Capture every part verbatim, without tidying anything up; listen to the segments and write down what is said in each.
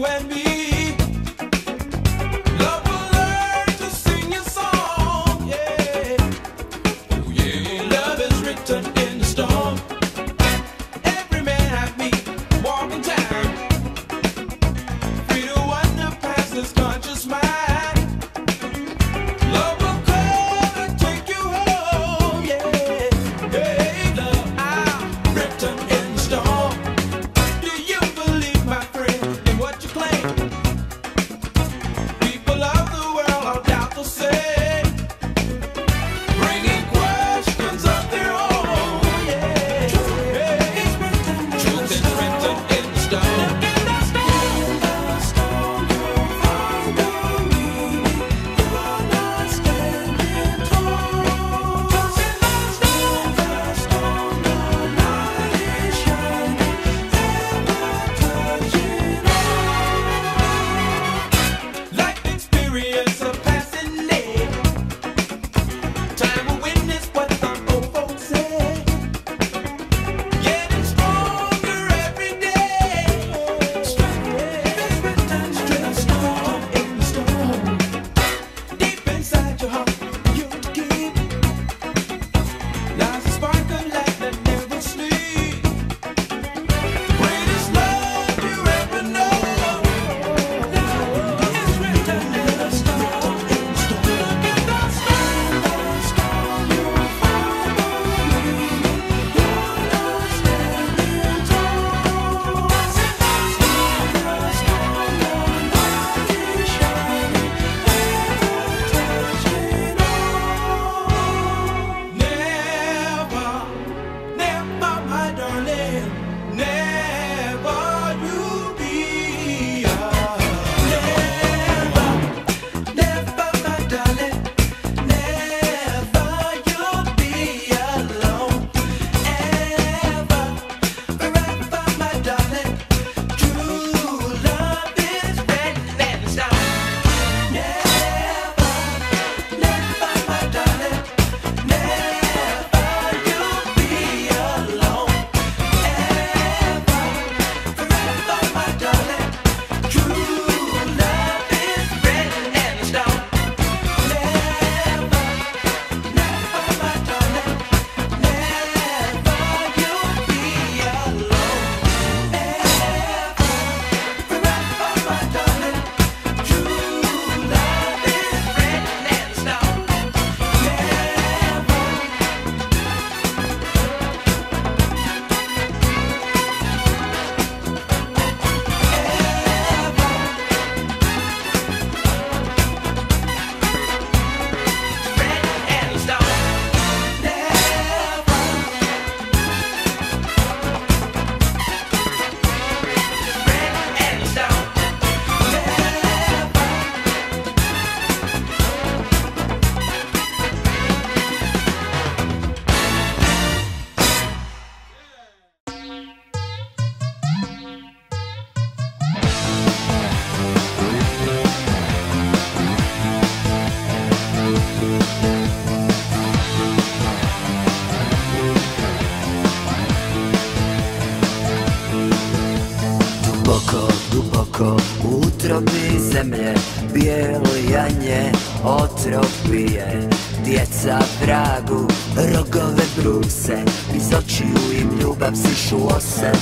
duboko u utrobi zemlje, bijelo janje otrov pije. Djeca vragu rogove bruse, iz očiju im ljubav sišu ose.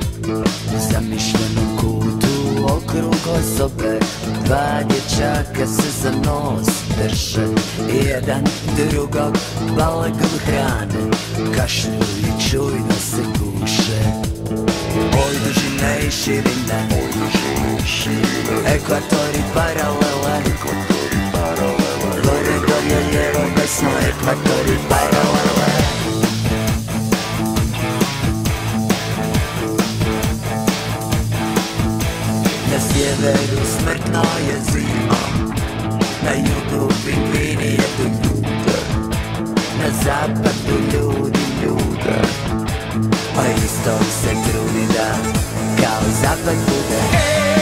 U zamišljenom kutu okrug osobe, dva dječaka se za nos drže, jedan drugog balegom hrane, kašlju i čujno se guše. Oj dužine i širine, ekvatori paralele, gore dolje lijevo desno, ekvatori paralele. Na sjeveru smrtno je zima, na jugu pingvini jedu ljude, na zapadu ljudi ljude, a istok se trudi da kao zapad bude.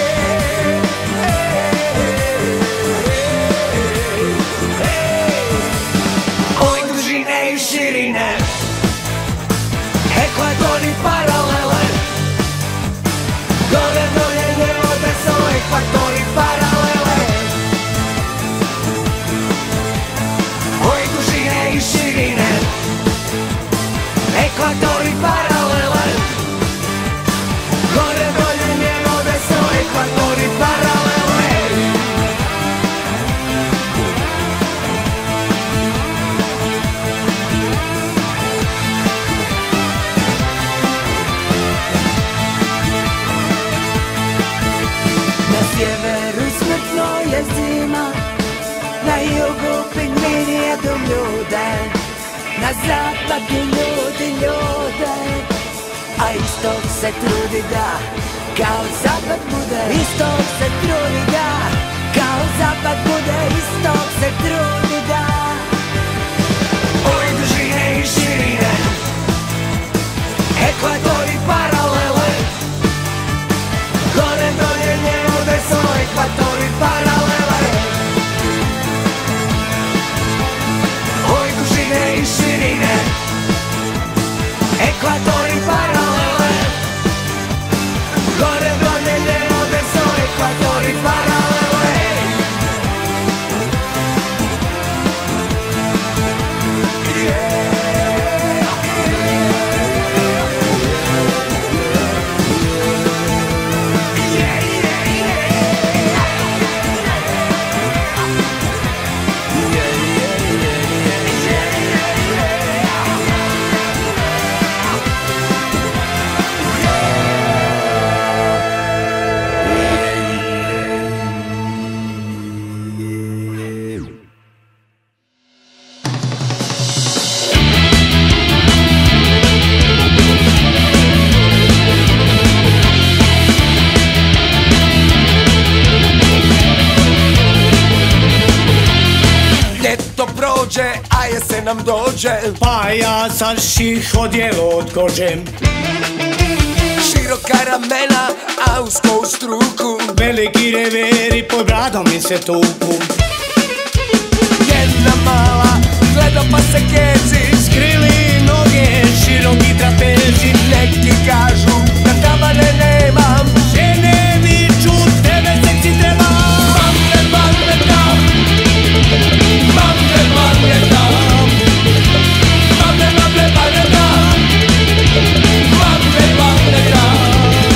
Oj dužine i širine, ekvatori paralele, gore dolje lijevo desno, sjeveru smrtno je zima, na jugu pingvini jedu ljude, na zapadu ljudi ljude, a istok se trudi da kao zapad bude. Istok se trudi da kao zapad bude. Istok se trudi da. Oj dužine i širine, ekvator i paralele, gore dolje lijevo desno, ekvator i paralele. Oj dužine i širine, ekvator i paralele, gore dolje lijevo desno, ekvator i paralele. A jesen nam dođe, pa ja sad ših odjelo od kože. Široka ramena, a usko u struku, veliki reveri pod bradom mi se tuku. Jedna mala gleda pa se kezi, skrili noge, široki trapezi. Neki kažu da tabane nemam, žene viču tebe seksi treba. Mamre, mamre tam, mamre, mamre tam, mamre, mamre, mamre tam, mamre, mamre tam.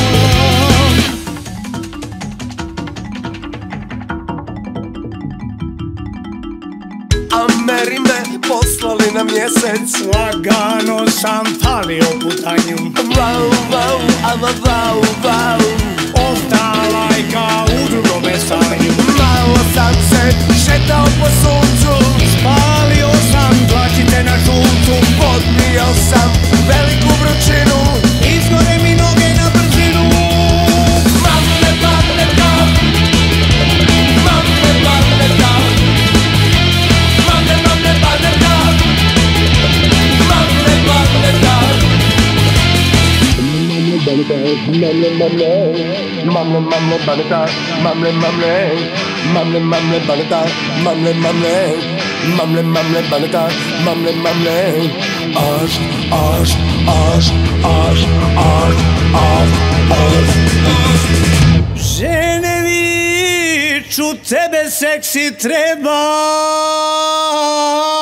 Ameri me poslali na mjesec, lagano sam falio putanju. Vau, vau, ama vau, vau, ostala je kao u drugome stanju. Malo sam se šetao po suncu, spalio sam dlačice na žulcu. Podnio sam veliku vrućinu, izgore mi noge na brzinu. Mamre, mamre tam, mamre, mamre tam, mamre, mamre, mamre tam, mamre, mamre tam. Mamre, mamre, mamre, mamre, baneta, mamre, mamre, mamre, mamre, baneta, mamre, mamre, mamre, mamre, baneta, mamre, mamre. Aš, aš, aš, aš, aš, aš, aš, aš. Žene viču tebe seksi treba.